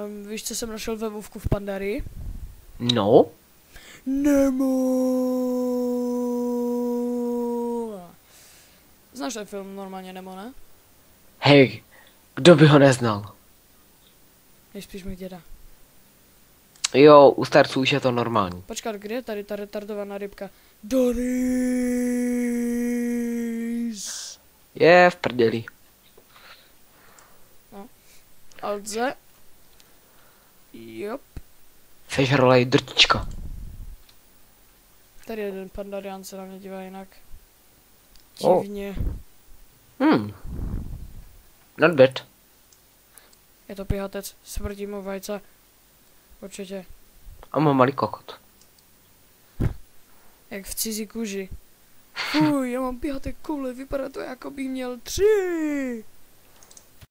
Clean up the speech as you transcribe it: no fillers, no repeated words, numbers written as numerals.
Víš, co jsem našel ve Vovku v Pandarii? No? Nemo. Znáš ten film normálně, Nemo, ne? Hej, kdo by ho neznal? Nejspíš mi děda. Jo, u starců už je to normální. Počkat, kde je tady ta retardovaná rybka? Doris. Je v prdeli. No. Aldze. Jop. Sežralej drtička. Tady jeden pandarián se na mě dívá jinak. Oh. Divně. Not bad. Je to pihatec, smrdí mu vajce. Určitě. A mám malý kokot. Jak v cizí kůži. Fuj, já mám pihaté koule, vypadá to jako bych měl 3.